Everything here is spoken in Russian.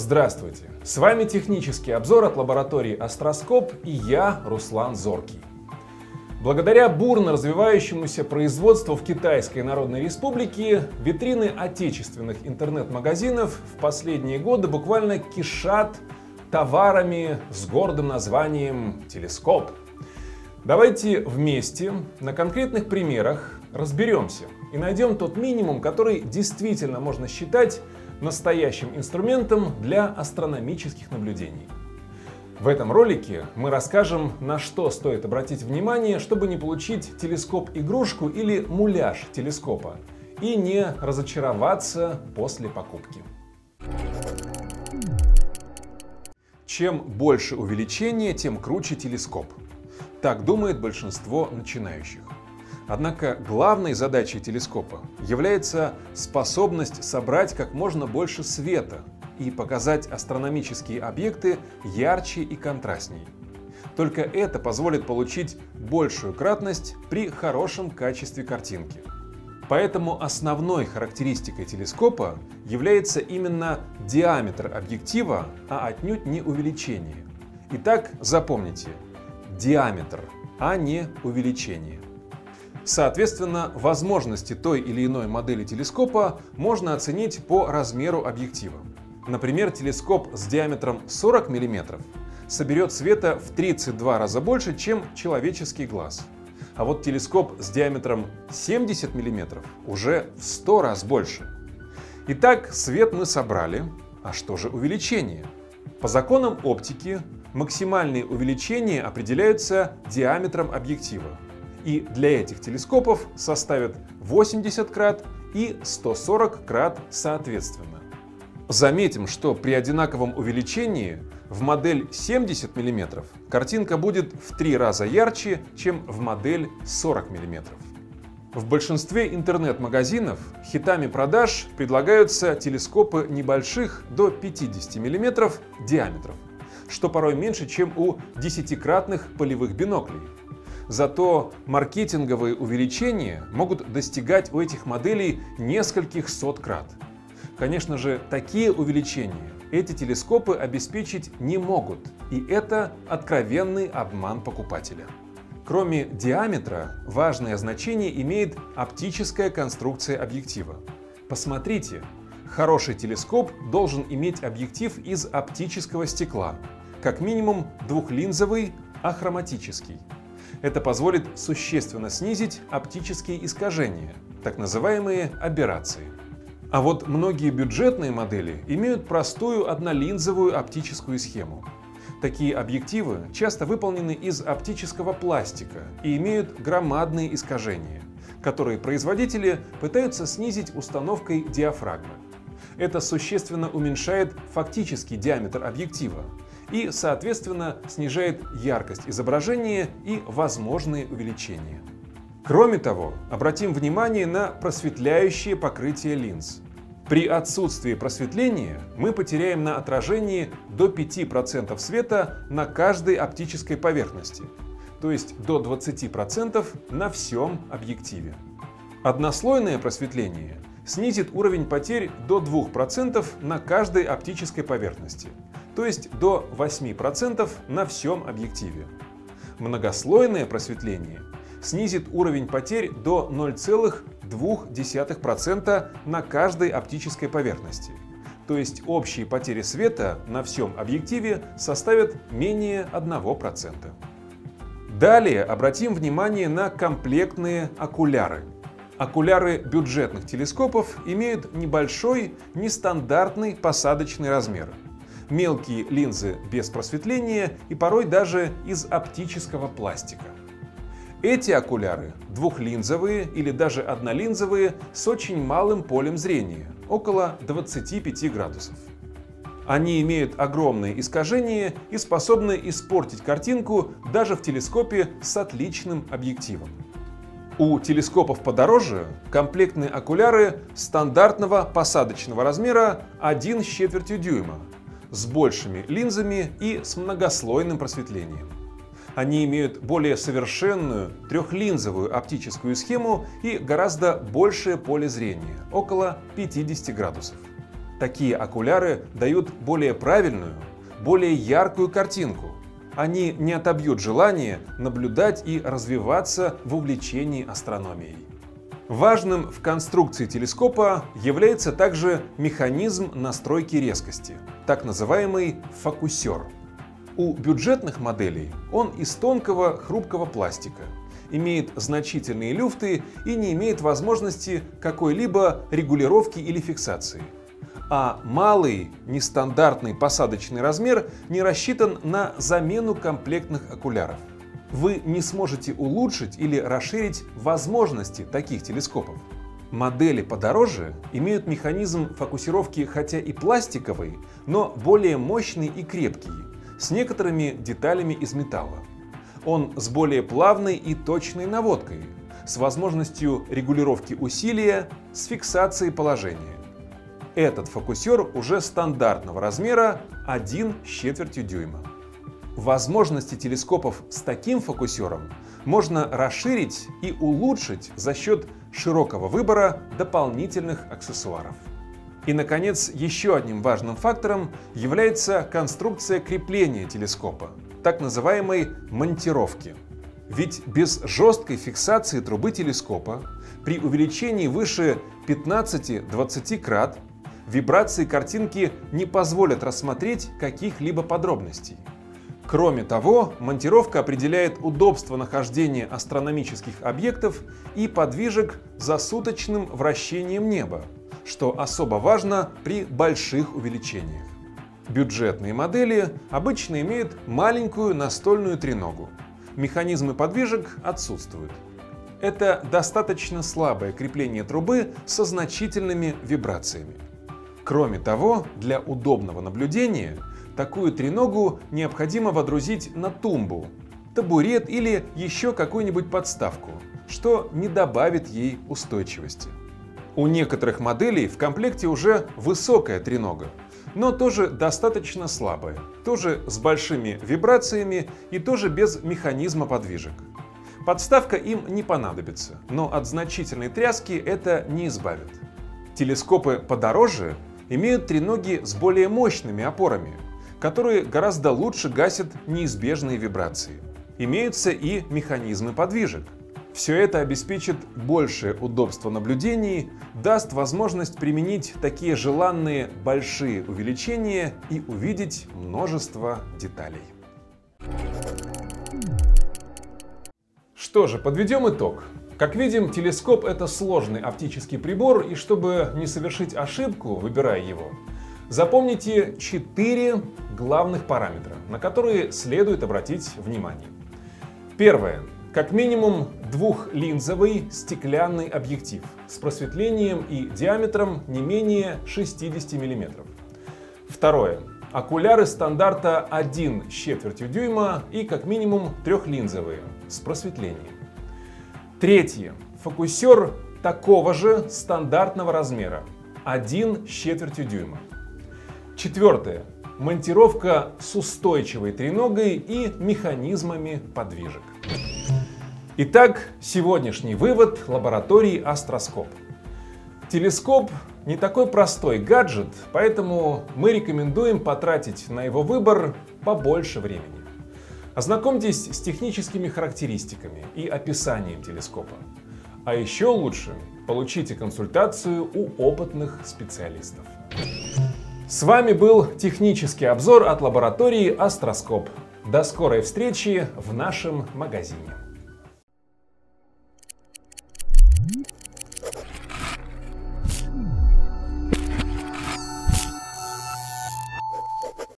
Здравствуйте! С вами технический обзор от лаборатории Астроскоп и я, Руслан Зоркий. Благодаря бурно развивающемуся производству в Китайской Народной Республике витрины отечественных интернет-магазинов в последние годы буквально кишат товарами с гордым названием «Телескоп». Давайте вместе на конкретных примерах разберемся и найдем тот минимум, который действительно можно считать настоящим инструментом для астрономических наблюдений. В этом ролике мы расскажем, на что стоит обратить внимание, чтобы не получить телескоп-игрушку или муляж телескопа и не разочароваться после покупки. Чем больше увеличение, тем круче телескоп. Так думает большинство начинающих. Однако главной задачей телескопа является способность собрать как можно больше света и показать астрономические объекты ярче и контрастней. Только это позволит получить большую кратность при хорошем качестве картинки. Поэтому основной характеристикой телескопа является именно диаметр объектива, а отнюдь не увеличение. Итак, запомните – диаметр, а не увеличение. Соответственно, возможности той или иной модели телескопа можно оценить по размеру объектива. Например, телескоп с диаметром 40 мм соберет света в 32 раза больше, чем человеческий глаз. А вот телескоп с диаметром 70 мм уже в 100 раз больше. Итак, свет мы собрали. А что же увеличение? По законам оптики максимальные увеличения определяются диаметром объектива. И для этих телескопов составят 80 крат и 140 крат соответственно. Заметим, что при одинаковом увеличении в модель 70 мм картинка будет в 3 раза ярче, чем в модель 40 мм. В большинстве интернет-магазинов хитами продаж предлагаются телескопы небольших до 50 мм диаметров, что порой меньше, чем у 10-кратных полевых биноклей. Зато маркетинговые увеличения могут достигать у этих моделей нескольких сот крат. Конечно же, такие увеличения эти телескопы обеспечить не могут, и это откровенный обман покупателя. Кроме диаметра, важное значение имеет оптическая конструкция объектива. Посмотрите, хороший телескоп должен иметь объектив из оптического стекла, как минимум двухлинзовый, ахроматический. Это позволит существенно снизить оптические искажения, так называемые аберрации. А вот многие бюджетные модели имеют простую однолинзовую оптическую схему. Такие объективы часто выполнены из оптического пластика и имеют громадные искажения, которые производители пытаются снизить установкой диафрагмы. Это существенно уменьшает фактический диаметр объектива и, соответственно, снижает яркость изображения и возможные увеличения. Кроме того, обратим внимание на просветляющее покрытие линз. При отсутствии просветления мы потеряем на отражении до 5% света на каждой оптической поверхности, то есть до 20% на всем объективе. Однослойное просветление снизит уровень потерь до 2% на каждой оптической поверхности, то есть до 8% на всем объективе. Многослойное просветление снизит уровень потерь до 0,2% на каждой оптической поверхности, то есть общие потери света на всем объективе составят менее 1%. Далее обратим внимание на комплектные окуляры. Окуляры бюджетных телескопов имеют небольшой, нестандартный посадочный размер. Мелкие линзы без просветления и порой даже из оптического пластика. Эти окуляры двухлинзовые или даже однолинзовые с очень малым полем зрения, около 25 градусов. Они имеют огромные искажения и способны испортить картинку даже в телескопе с отличным объективом. У телескопов подороже комплектные окуляры стандартного посадочного размера 1/4 дюйма с большими линзами и с многослойным просветлением. Они имеют более совершенную трехлинзовую оптическую схему и гораздо большее поле зрения, около 50 градусов. Такие окуляры дают более правильную, более яркую картинку. Они не отобьют желание наблюдать и развиваться в увлечении астрономией. Важным в конструкции телескопа является также механизм настройки резкости, так называемый фокусер. У бюджетных моделей он из тонкого хрупкого пластика, имеет значительные люфты и не имеет возможности какой-либо регулировки или фиксации. А малый нестандартный посадочный размер не рассчитан на замену комплектных окуляров. Вы не сможете улучшить или расширить возможности таких телескопов. Модели подороже имеют механизм фокусировки хотя и пластиковый, но более мощный и крепкий, с некоторыми деталями из металла. Он с более плавной и точной наводкой, с возможностью регулировки усилия, с фиксацией положения. Этот фокусер уже стандартного размера 1/4 дюйма. Возможности телескопов с таким фокусером можно расширить и улучшить за счет широкого выбора дополнительных аксессуаров. И, наконец, еще одним важным фактором является конструкция крепления телескопа, так называемой монтировки. Ведь без жесткой фиксации трубы телескопа при увеличении выше 15-20 крат вибрации картинки не позволят рассмотреть каких-либо подробностей. Кроме того, монтировка определяет удобство нахождения астрономических объектов и подвижек за суточным вращением неба, что особо важно при больших увеличениях. Бюджетные модели обычно имеют маленькую настольную треногу. Механизмы подвижек отсутствуют. Это достаточно слабое крепление трубы со значительными вибрациями. Кроме того, для удобного наблюдения такую треногу необходимо водрузить на тумбу, табурет или еще какую-нибудь подставку, что не добавит ей устойчивости. У некоторых моделей в комплекте уже высокая тренога, но тоже достаточно слабая, тоже с большими вибрациями и тоже без механизма подвижек. Подставка им не понадобится, но от значительной тряски это не избавит. Телескопы подороже имеют треноги с более мощными опорами, которые гораздо лучше гасят неизбежные вибрации. Имеются и механизмы подвижек. Все это обеспечит большее удобство наблюдений, даст возможность применить такие желанные большие увеличения и увидеть множество деталей. Что же, подведем итог. Как видим, телескоп — это сложный оптический прибор, и чтобы не совершить ошибку, выбирая его, запомните 4 главных параметра, на которые следует обратить внимание. Первое. Как минимум двухлинзовый стеклянный объектив с просветлением и диаметром не менее 60 мм. Второе. Окуляры стандарта 1/4 дюйма и как минимум трехлинзовые с просветлением. Третье. Фокусер такого же стандартного размера 1/4 дюйма. Четвертое. Монтировка с устойчивой треногой и механизмами подвижек. Итак, сегодняшний вывод лаборатории Астроскоп. Телескоп не такой простой гаджет, поэтому мы рекомендуем потратить на его выбор побольше времени. Ознакомьтесь с техническими характеристиками и описанием телескопа. А еще лучше получите консультацию у опытных специалистов. С вами был технический обзор от лаборатории Астроскоп. До скорой встречи в нашем магазине.